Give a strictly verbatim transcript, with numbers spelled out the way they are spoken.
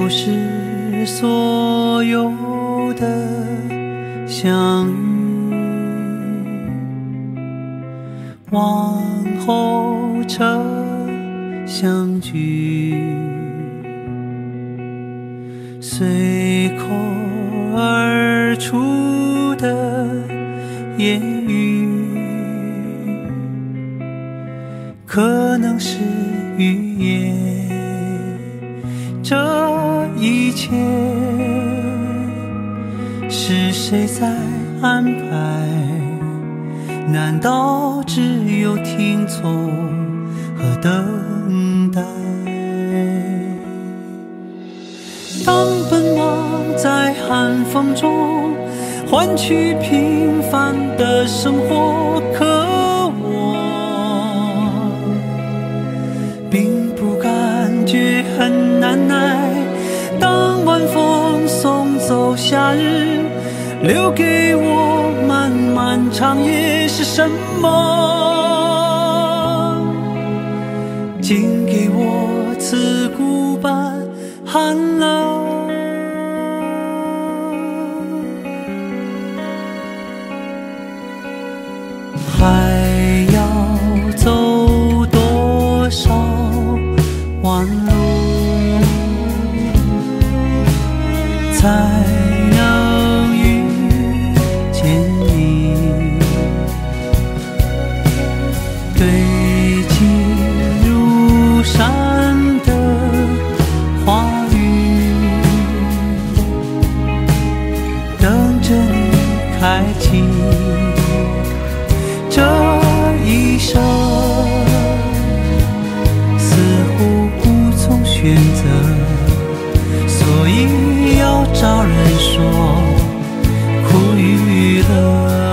就是所有的相遇，往后车相聚，随口而出的言语，可能是语言。这一切是谁在安排？难道只有听从和等待？当奔忙在寒风中换取平凡的生活，可我并不感觉很难耐。当晚风送走夏日，留给我漫漫长夜是什么？竟给我刺骨般寒冷。还要走多少弯路，才能遇见你？堆积如山的话语，等着你开启。这一生似乎无从选择，所以要找人说苦与乐。